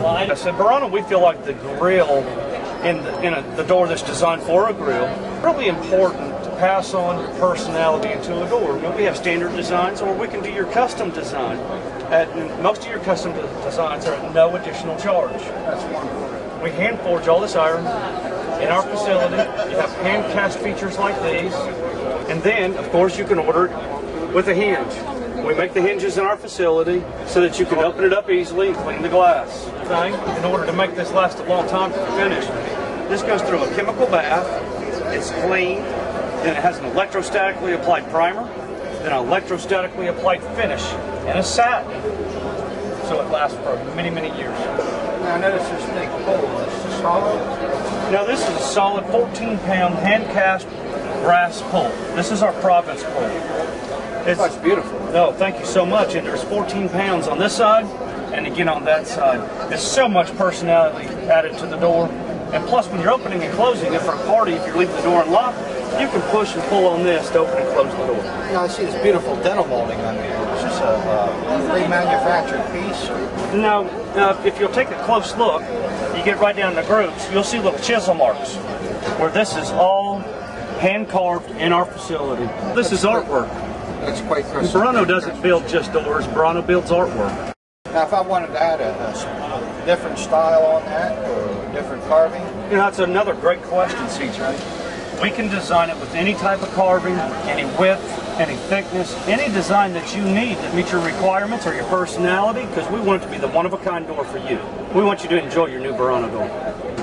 I said, Borano, we feel like the grill in the door that's designed for a grill, really important to pass on your personality into a door. We have standard designs, or we can do your custom design. Most of your custom designs are at no additional charge. That's wonderful. We hand forge all this iron in our facility. You have hand cast features like these, and then, of course, you can order it with a hinge. We make the hinges in our facility so that you can open it up easily and clean the glass. In order to make this last a long time to finish, this goes through a chemical bath, it's cleaned, then it has an electrostatically applied primer, then an electrostatically applied finish, and a satin. So it lasts for many, many years. Now I notice this big pole, is this solid? Now this is a solid 14-pound hand-cast brass pole. This is our Provence pole. That's beautiful. No, thank you so much. And there's 14 pounds on this side, and again on that side. There's so much personality added to the door. And plus, when you're opening and closing it for a party, if you're leaving the door unlocked, you can push and pull on this to open and close the door. Now I see this beautiful dental molding on here. Is this a remanufactured piece? No, if you'll take a close look, you get right down the grooves, you'll see little chisel marks where this is all hand carved in our facility. This is artwork. That's quite crisp. Borano doesn't build just doors, Borano builds artwork. Now if I wanted to add a different style on that, or different carving? You know, that's another great question, CJ. We can design it with any type of carving, any width, any thickness, any design that you need that meets your requirements or your personality, because we want it to be the one-of-a-kind door for you. We want you to enjoy your new Borano door.